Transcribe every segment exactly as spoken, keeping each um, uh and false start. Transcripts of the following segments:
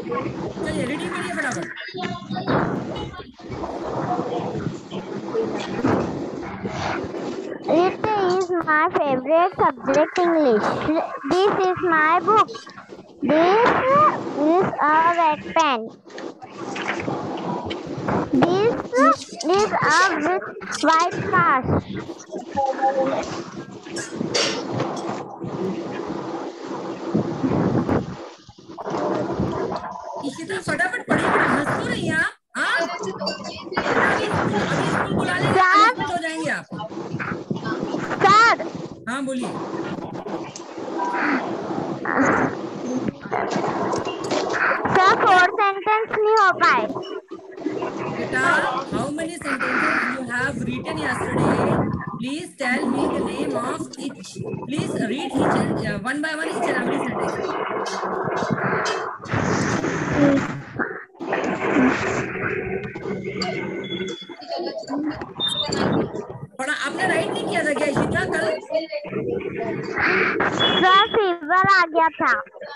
चलिए रीडिंग करिए फटाफट। It is my favorite subject, English. This is my book. This is a red pen. This is a with white cars. Ishita फटाफट पढ़िए बेटा, हंस क्यों रही हैं आप? हाँ बेटा, अभी स्कूल अभी स्कूल बुला लेंगे, पनिशमेंट हो जाएंगे आप। सर, हाँ बोलिए। सर फोर सेंटेंस नहीं हो पाए। बेटा, how many sentences you have written yesterday? Please tell me the name of each. Please read each and uh, one by one each and every sentence. पढ़ा आपने राइट नहीं किया था क्या इशिता कल? सर फीवर आ गया था।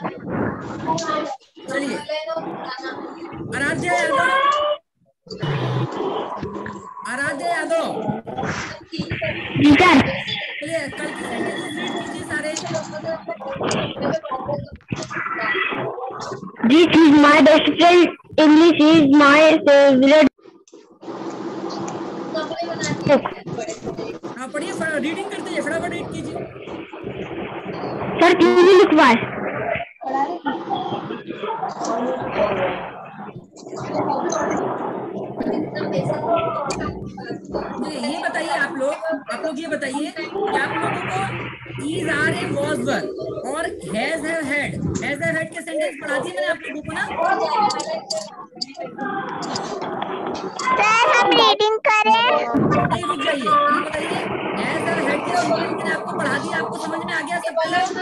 चलिए आराध्या यादव, आराध्या यादव, चलिए कल की सेंटेंसेस रीड कीजिए सारे। This is my best friend. English is my favorite. हाँ पढ़िए, रीडिंग करते हैं, फटाफट रीड कीजिए। सर क्यों नहीं लिखवाए? ये बताइए आप लोग आप लोग ये बताइए कि आप लोगों को is are a was were और has have had has have had के सेंटेंस पढ़ा दिए मैंने आप लोगों को ना? सर हम रीडिंग करें? नहीं रुक जाइए, ये बताइए हैज हैव हैड के मीनिंग मैंने आपको पढ़ा दिया, आपको समझ में आ गया सबके लोग?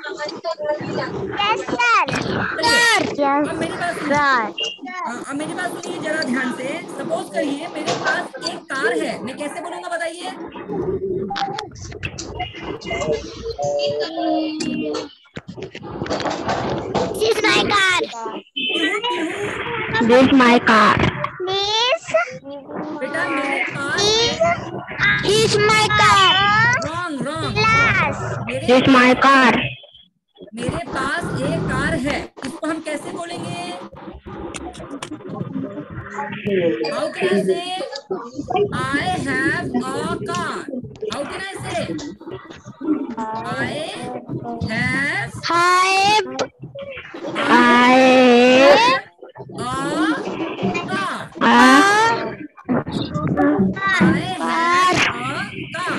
Yes sir. चलिए अब मेरी बात सुनिए, अब मेरी बात सुनिए जरा ध्यान से। सपोज करिए मेरे पास एक कार है, मैं कैसे बोलूंगा बताइए? This is my car. Pihu Pihu This is my car. This बेटा मेरे पास is my car. Wrong wrong This is my car. मेरे पास एक कार है, इसको हम कैसे बोलेंगे? How can I say I have a car? How can I say I have Have I I have a car? a I have a car.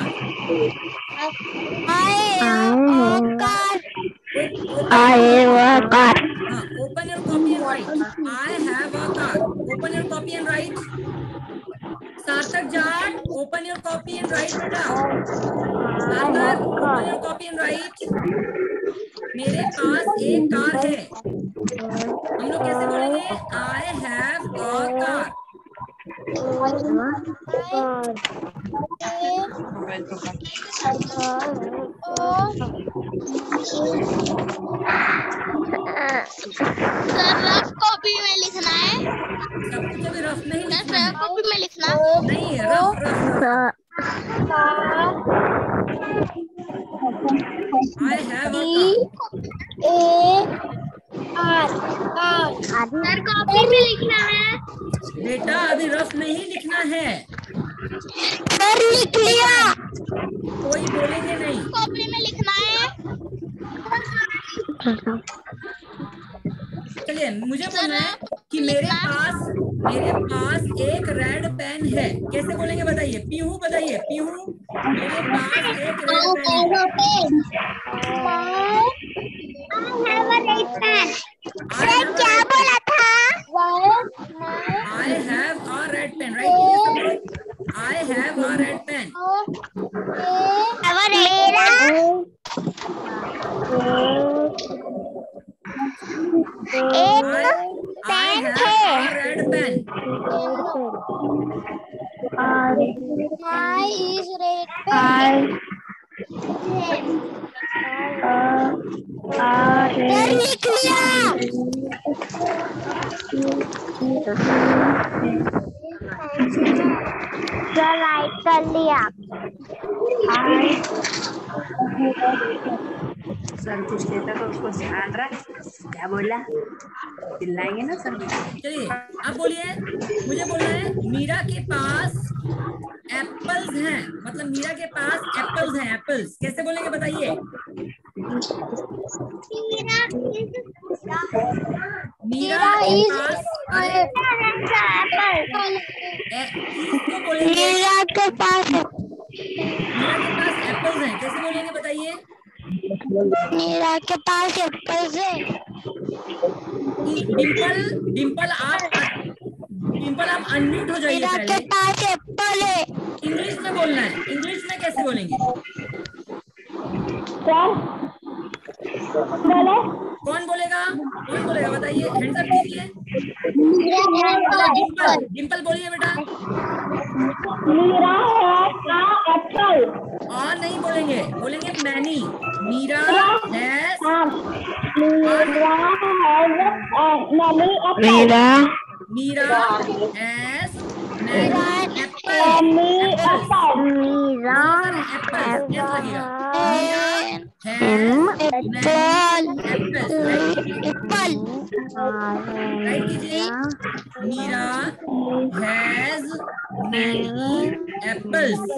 I have a car. O- I have a car. हाँ, open your copy and write. I have a car. Open your copy and write. सार्थक Jat, open your copy and write बेटा। सार्थक, open your copy and write. मेरे पास एक car है, हम लोग कैसे बोलेंगे? I have a car. Sir rough copy में लिखना है। सब कुछ अभी रफ नहीं सर लिखना है। रफ कॉपी में लिखना नहीं rough rough I have a car. Sir copy में लिखना है। बेटा अभी रफ नहीं लिखना है, सर लिख लिया। कोई बोलेंगे नहीं। कॉपी में लिखना है। चलिए मुझे बोलना है कि मेरे पास मेरे पास एक रेड पेन है, कैसे बोलेंगे बताइए? पीहू बताइए, पीहू मेरे पास एक रेड पेन है। सर क्या बोला था? I have a red pen, right? I have a red pen. एक I पेन have है। a red pen. I is red pen. I a लिख लिया। सर राइट कर लिया। सर कुछ कहता तो उसको ध्यान रख, क्या बोला, चिल्लाएंगे ना सर। चलिए अब बोलिए, मुझे बोलना है मीरा के पास एप्पल्स हैं, मतलब मीरा के पास एप्पल्स हैं, एप्पल्स कैसे बोलेंगे बताइए। मीरा के पास, अरे किसको बोलेंगे, मीरा के पास, मीरा के पास एप्पल्स हैं कैसे बोलेंगे बताइए। मीरा के पास एप्पल्स है। डिंपल, डिंपल आप डिंपल आप अनम्यूट हो जाइए मीरा पहले। के पास एप्पल है। इंग्लिश में बोलना है, इंग्लिश में कैसे बोलेंगे। बोले कौन बोलेगा, कौन बोलेगा बताइए, हैंड्स अप कीजिए। डिंपल, डिंपल बोलिए बेटा। मीरा है एप्पल। और नहीं बोलेंगे, बोलेंगे many. Meera has, Meera Meera has many apple, Meera apples कैसे लगेगा। एप्पल राइट कीजिए। Meera has many apples.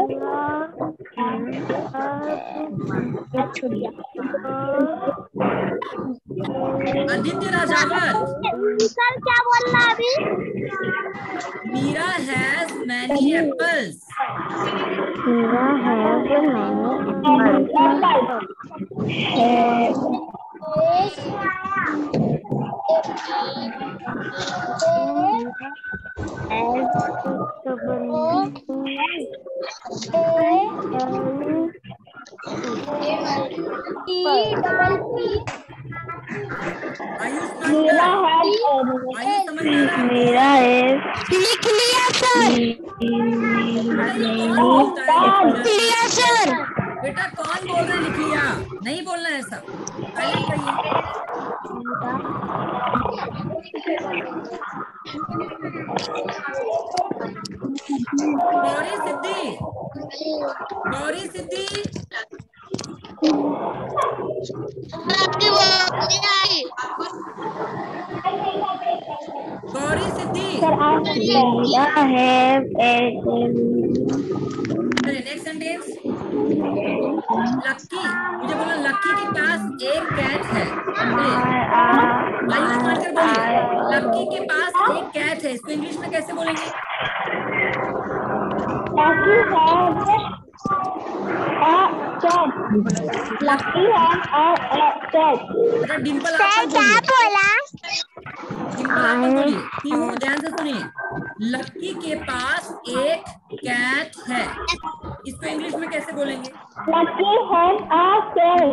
Aditya Rajawat, sir क्या बोल रहा अभी। Meera has many apples. Meera has Ayush master, Ayush समझ में आ रहा है। मीरा है, लिख लिया सर। लिख लिया सर। बेटा कौन बोल रहे लिख लिया, नहीं बोलना है ऐसा, साइलेंट रहिए। गौरी सिद्धि, गौरी सिद्धि, गौरी सिद्धि। नेक्स्ट सेंटेंस, लक्की, मुझे बोला लक्की के पास एक कैट है। आयुष मानकर बोलिए, लक्की के पास एक कैट है, इसको इंग्लिश में कैसे बोलेंगे। लकी है बेटा डिंपल आप क्या बोला। डिंपल आप बोलिए, तीनों ध्यान से सुनिए। लक्की के पास एक कैट है, इसको इंग्लिश में कैसे बोलेंगे। लकी है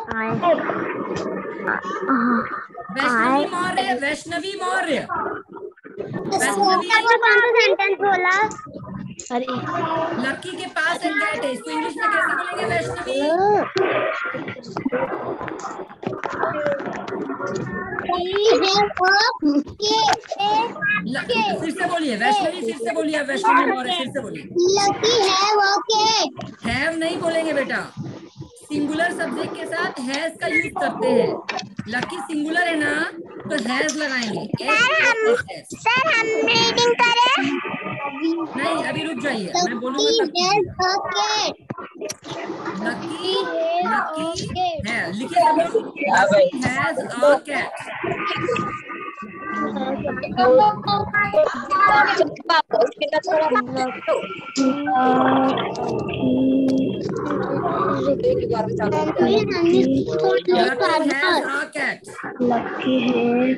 वैष्णवी मौर्य, वैष्णवी मौर्य, वैष्णवी सेंटेंस बोला। अरे लक्की के पास एक कैट है, इसको इंग्लिश में कैसे बोलेंगे वैष्णवी। फिर से बोलिए वैष्णवी, फिर से बोलिए वैष्णवी मौर्य, फिर से बोलिए। लकी है वो कैट। हैव नहीं बोलेंगे बेटा, सिंगुलर सब्जेक्ट के साथ हैज का यूज करते हैं। लकी सिंगुलर है ना तो हैज लगाएंगे। सर हम रीडिंग करें। नहीं अभी रुक जाइए, मैं बोलूंगा तब। लकी, लकी है, लिखिए सब लोग, हैज अ कैट। लकी है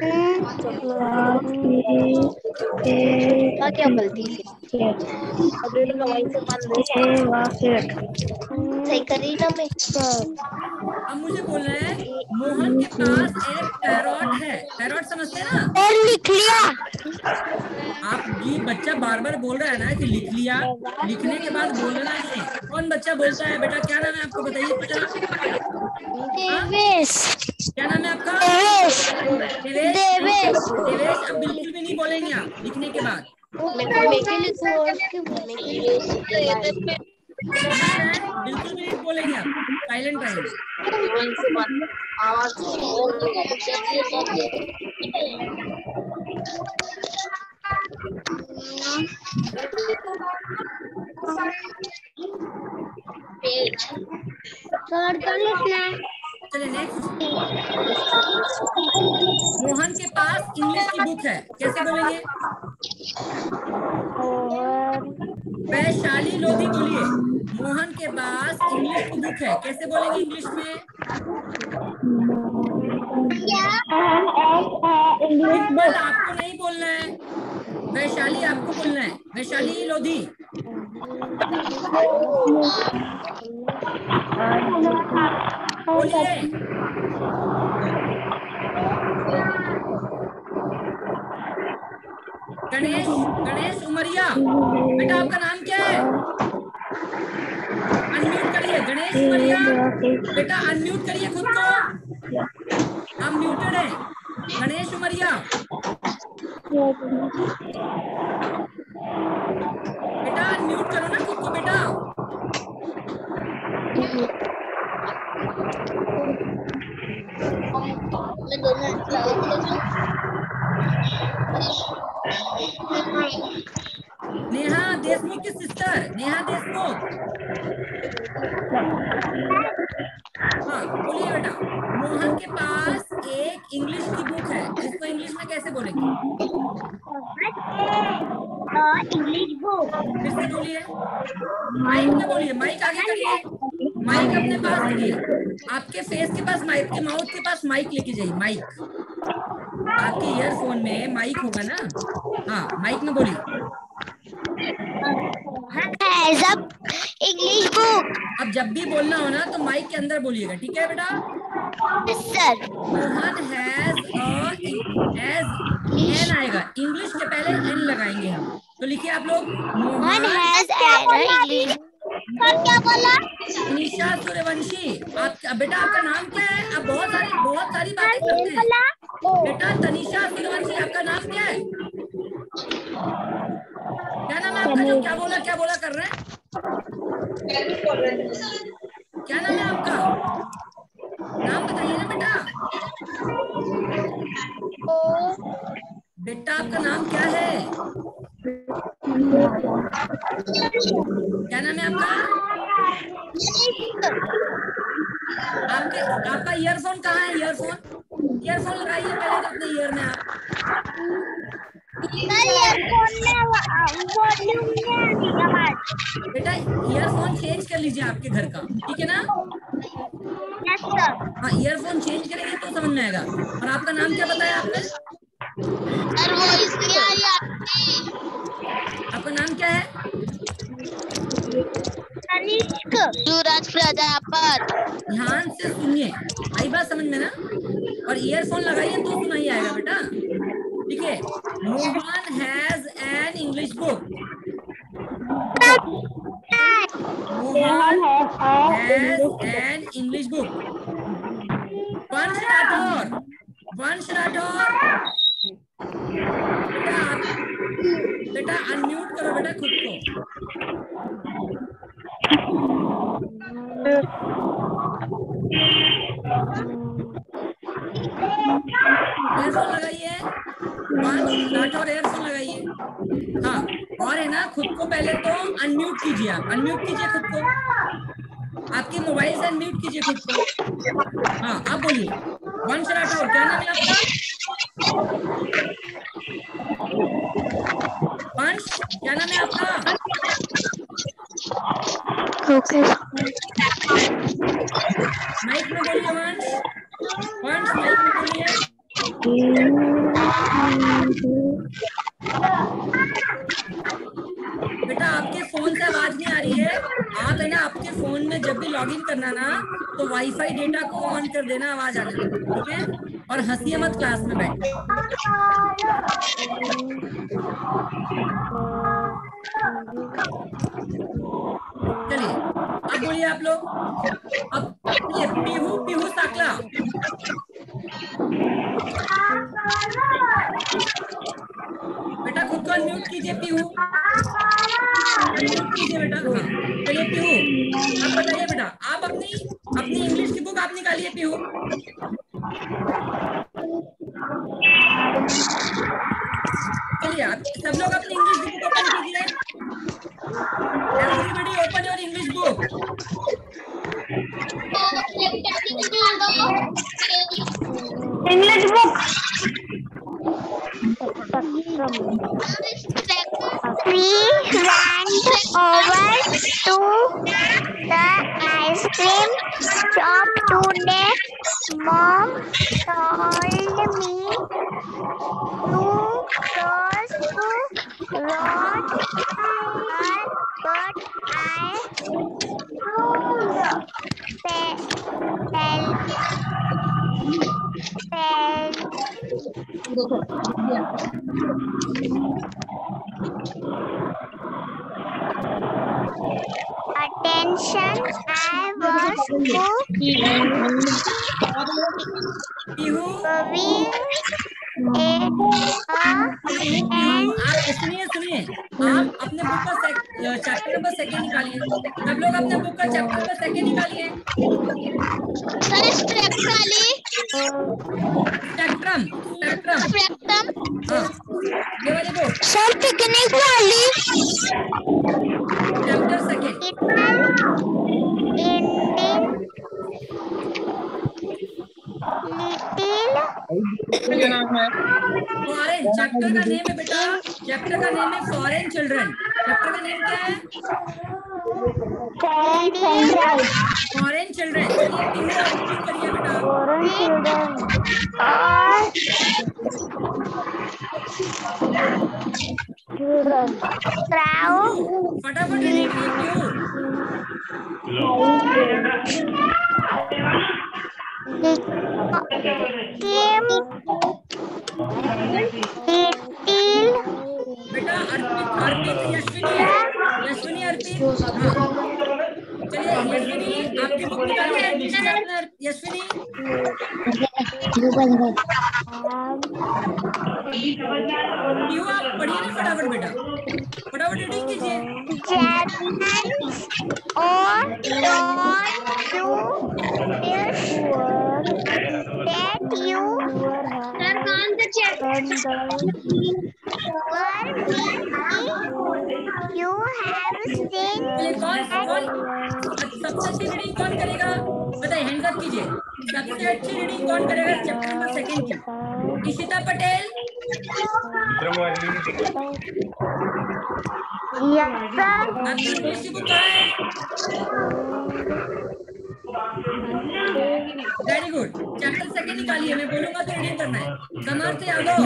क्या गलती सही करी ना मैं। अब मुझे बोलना है मोहन के पास एक पैरॉट है, पैरॉट समझते हैं ना। लिख लिया। आप ये बच्चा बार बार बोल रहा है ना कि लिख लिया, लिखने के बाद बोलना है। कौन बच्चा बोलता है बेटा, क्या नाम है आपको बताइए। लिखने के बाद। बिल्कुल भी नहीं बोलेंगे आप, साइलेंट रहेंगे। चलिए नेक्स्ट। मोहन के पास इंग्लिश की बुक है, कैसे बोलेंगे? वैशाली लोधी बोलिए। मोहन के पास इंग्लिश की बुक है, कैसे बोलेंगे इंग्लिश में? सिंपल, आपको नहीं बोलना है, वैशाली आपको बोलना है, वैशाली लोधी। बोलिए। गणेश गणेश उमरिया, बेटा आपका नाम क्या है? अनम्यूट करिए। गणेश उमरिया, बेटा अनम्यूट करिए खुद को, आप म्यूटेड है। गणेश उमरिया, बेटा अनम्यूट करो ना खुद को बेटा। नेहा देशमुख की सिस्टर, नेहा देशमुख। हाँ बोलिए बेटा। मोहन के पास एक इंग्लिश की बुक है, इसको इंग्लिश में कैसे बोलेंगे? English book. फिर से बोलिए, माइक में बोलिए, माइक आगे करिए, माइक अपने पास रखिए, आपके फेस के पास, माइक के माउथ के पास माइक लेके जाइए। माइक आपके ईयरफोन में माइक होगा ना? हाँ माइक में बोलिए। English book. अब जब भी बोलना हो ना तो माइक के अंदर बोलिएगा, ठीक है बेटा? Sir. Mohan has a, as an आएगा, इंग्लिश के पहले एन लगाएंगे हम, तो लिखिए आप लोग। Mohan has English. सर क्या बोला? निशा सूर्यवंशी, आप बेटा आपका नाम क्या है? आप बहुत सारी बहुत सारी बातें करते हैं बेटा। तनिषा सूर्यवंशी, आपका नाम क्या है? क्या नाम है आपका? जो क्या बोला क्या बोला कर रहे हैं? क्या नाम है आपका? नाम बताइए ना बेटा। बेटा आपका नाम क्या है? क्या नाम है आपका? आपके आपका ईयरफोन कहाँ है? ईयरफोन ईयरफोन लगाइए पहले तो अपने ईयर में आप। बेटा ईयरफोन चेंज कर लीजिए आपके घर का, ठीक है ना? हाँ ईयरफोन चेंज करेंगे तो समझ में आएगा। और आपका नाम क्या बताया आपने? सर वो इसलिए आ रही आपकी। आपका नाम क्या है? तनिष्क युवराज प्रजापत। ध्यान से सुनिए, आई बात समझ में ना? और ईयरफोन लगाइए तो सुनाई आएगा बेटा, ठीक है? Mohan has an English book. Mohan has an English book. Vansh Rathore, वंश राठौर, बेटा आप बेटा अनम्यूट करो बेटा खुद को। एयरफोन लगाइए, वंश राठौर एयरफोन लगाइए। हाँ और है ना, खुद को पहले तो अनम्यूट कीजिए, आप अनम्यूट कीजिए खुद को, आपके मोबाइल से अनम्यूट कीजिए खुद को। हाँ आप बोलिए। वंश राठौर, क्या नाम है आपका? वंश, क्या नाम है आपका? माइक में बोलिए वंश, वंश माइक में बोलिए। बेटा आपके फोन से आवाज नहीं आ रही है, आप है ना आपके फोन में जब भी लॉगिन करना ना तो वाईफाई डेटा को ऑन कर देना, आवाज आने लगे, ठीक है? और हंसिए मत क्लास में बैठ। चलिए अब बोलिए आप लोग। अब बोलिए पीहू, पीहू साकला। बेटा चलिए आप सब लोग अपनी इंग्लिश बुक ओपन कीजिए। Everybody open your English book. English book. We went over to the ice cream shop today. Mom told me to cross the road, but I attention, I was Pihu going आप सुनिए सुनिए आप अपने book का chapter number second निकालिए। सब लोग अपने बुक का चैप्टर नंबर सेकंड निकालिए। स्पेक्ट्रम स्पेक्ट्रम हाँ ये वाली बुक सर पिकनिक वाली चैप्टर सेकंड फॉरेन चैप्टर का नेम है बेटा। चैप्टर का नेम है फॉरेन चिल्ड्रन। चैप्टर का नेम क्या है? Foreign children. चलिए पीहू आप repeat करिए बेटा। फटाफट रीडिंग करिए पीहू। बेटा अर्पित अर्पित यशविनी यशविनी अर्पित हाँ चलिए यशविनी आपकी बुक निकालिए। यशविनी पीहू आप पढ़िए ना फटाफट बेटा फटाफट रीडिंग कीजिए। or don't do this that you sir कौन सा चैप्टर you have seen चलिए कौन कौन सबसे अच्छी रीडिंग कौन करेगा बताइए हैंड्स अप कीजिए। सबसे अच्छी रीडिंग कौन करेगा चैप्टर नंबर सेकंड की? इशिता पटेल। yes sir आपकी इंग्लिश की बुक कहाँ है? वेरी गुड चैप्टर सेकंड निकालिए। मैं बोलूंगा तो रीडिंग करना है। समर्थ यादव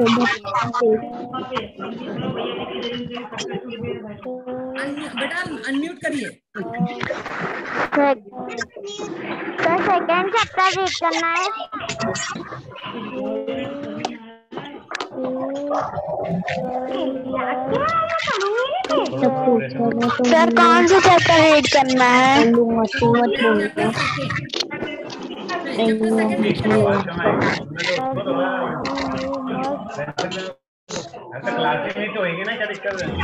बेटा अनम्यूट करिए। सर सेकंड चैप्टर रीड करना है। सर कौन सा चैप्टर रीड करना है? क्लास में तो होगी ना क्या दिक्कत है?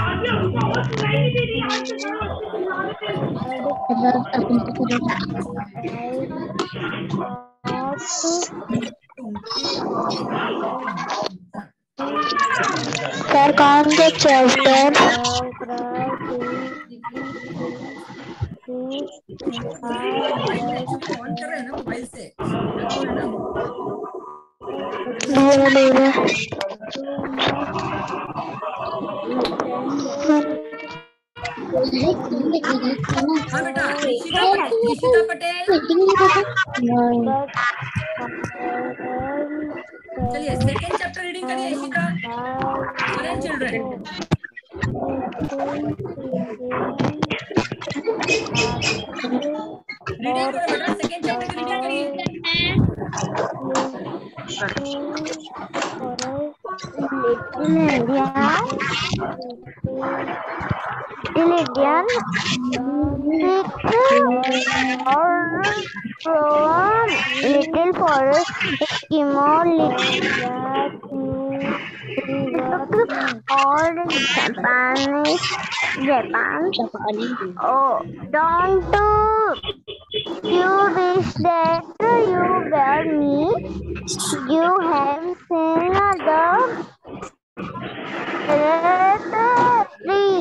सर कौन सा चैप्टर? ऑन कर रहे हैं ना मोबाइल से। हाँ बेटा इशिता इशिता पटेल चलिए सेकंड चैप्टर रीडिंग करिए इशिता। फॉरेन चिल्ड्रन रीडिंग करो बेटा सेकंड चैप्टर की रीडिंग करिए। Indian little forest Eskimo or Japanese Japan. Oh, don't do You wish that you were me. You have seen the tree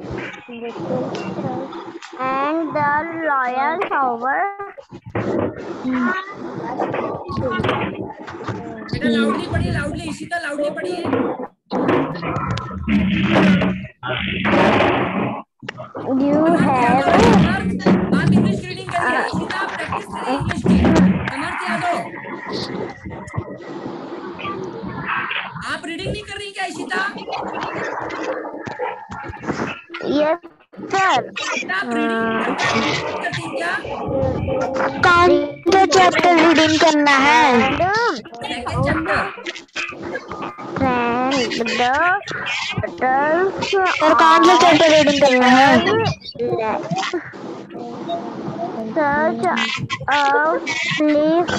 and the loyal flower. बेटा loudly पढ़िए, loudly Ishita, loudly पढ़िए। You have आप English reading करिए, इशिता आप practice करिए English की। समर्थ यादव, आप reading नहीं कर रही क्या इशिता? yes sir. आप रीडिंग करती हैं क्या? कौन सा चैप्टर रीडिंग करना है? Second chapter. And the adults और कौन सा चैप्टर रीडिंग करना है? Such a bliss.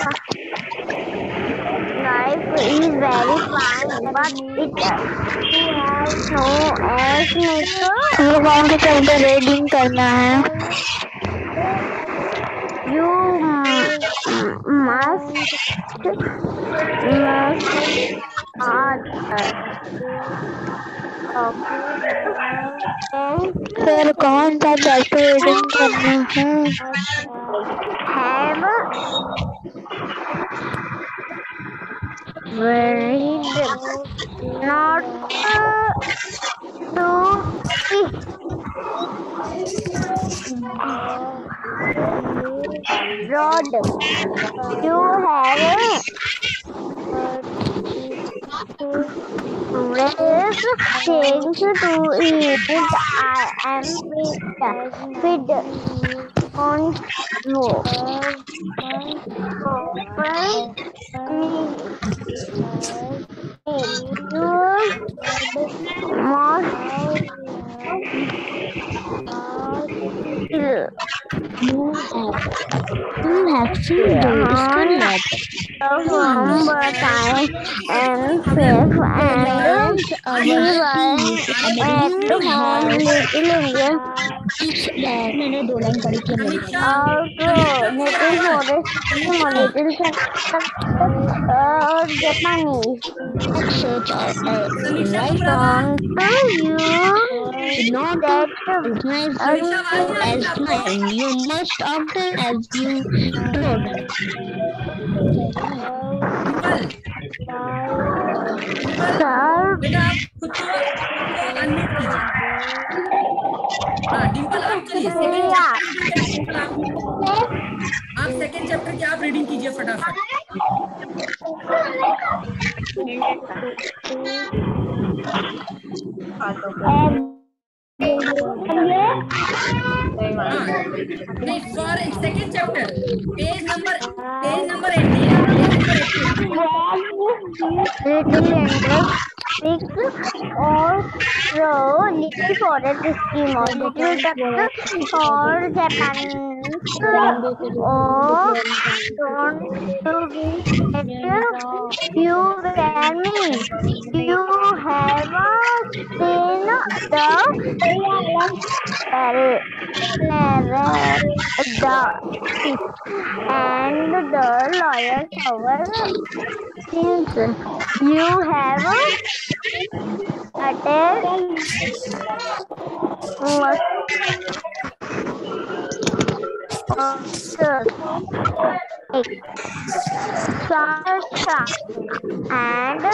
Life is very fine, but it has no as nature. ये कौन सा चैप्टर रीडिंग करना है? You must must फिर कौन सा चैप्टर रीडिंग करना है? Have read not to see. Road. You have race things to eat. I am feed. Feed on you. You have seen the disconnect from time and safe and live at home little India. मैंने दो line पढ़ी थी also native forest little और Japanese search right on to you not that as as mine you must often as you wrote. Sir, बेटा आप खुद को unmute कीजिए। हाँ डिम्पल आप चलिए सेकंड चैप्टर। आप सेकंड चैप्टर की आप रीडिंग कीजिए फटाफट। नहीं for second chapter page number page number eighty है, little interest six or so little forest scheme or little duck or Japanese or don't you be you wear me you have seen the the and the lawyer tower since you have attended such and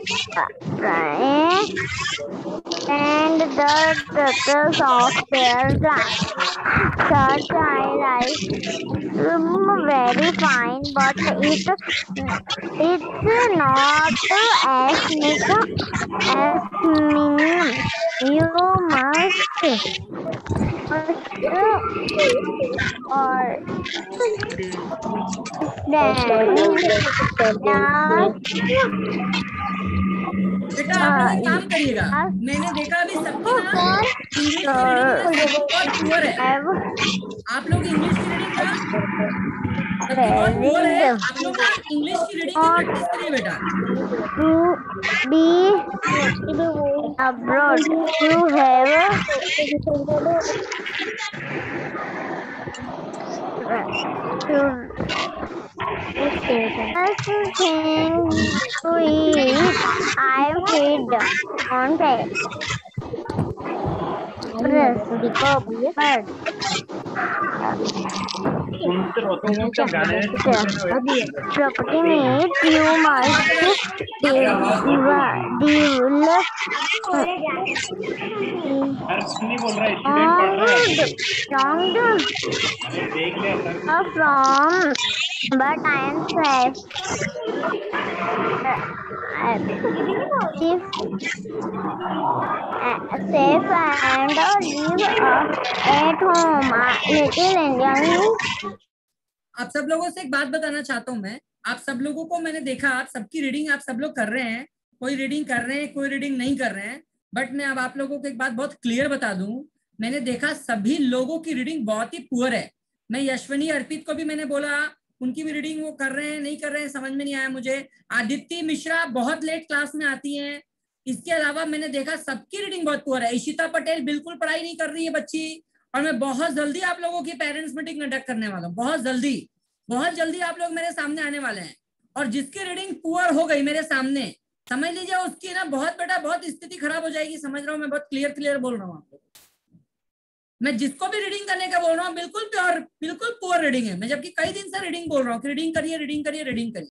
and the details of their life. Such I like very fine, but it it's not as neat as meaning. You must or बेटा आप लोग एक काम करिएगा, मैंने देखा अभी सबकी ना इंग्लिश की रीडिंग बहुत पुअर है। आप लोग इंग्लिश की रीडिंग का बहुत पुअर है। आप लोग ना इंग्लिश की रीडिंग की प्रैक्टिस करिए बेटा। to be abroad you have First thing to eat, I feed on pet. Press the bird. सुनते रहो तुम चुपचाप गाने Property meat, you must develop नहीं बोल रहा है स्टूडेंट पढ़ रहा है strong अरे देख ले sir from, but I am safe. If, safe and live at home. Little Indian. आप सब लोगों से एक बात बताना चाहता हूँ मैं, आप सब लोगों को मैंने देखा, आप सबकी रीडिंग आप सब लोग कर रहे हैं, कोई रीडिंग कर रहे हैं, कोई रीडिंग नहीं कर रहे हैं, बट मैं अब आप लोगों को एक बात बहुत क्लियर बता दूं, मैंने देखा सभी लोगों की रीडिंग बहुत ही पुअर है। मैं यशवनी अर्पित को भी मैंने बोला, उनकी भी रीडिंग वो कर रहे हैं नहीं कर रहे हैं समझ में नहीं आया मुझे। आदित्य मिश्रा बहुत लेट क्लास में आती हैं। इसके अलावा मैंने देखा सबकी रीडिंग बहुत पुअर है। इशिता पटेल बिल्कुल पढ़ाई नहीं कर रही है बच्ची, और मैं बहुत जल्दी आप लोगों की पेरेंट्स मीटिंग कंडक्ट करने वाला हूँ, बहुत जल्दी बहुत जल्दी आप लोग मेरे सामने आने वाले हैं। और जिसकी रीडिंग पुअर हो गई मेरे सामने, समझ लीजिए उसकी ना बहुत बेटा बहुत स्थिति खराब हो जाएगी। समझ रहा हूँ मैं, बहुत क्लियर क्लियर बोल रहा हूँ आप लोग। मैं जिसको भी रीडिंग करने का बोल रहा हूँ बिल्कुल प्योर बिल्कुल पुअर रीडिंग है। मैं जबकि कई दिन से रीडिंग बोल रहा हूँ कि रीडिंग करिए रीडिंग करिए रीडिंग करिए,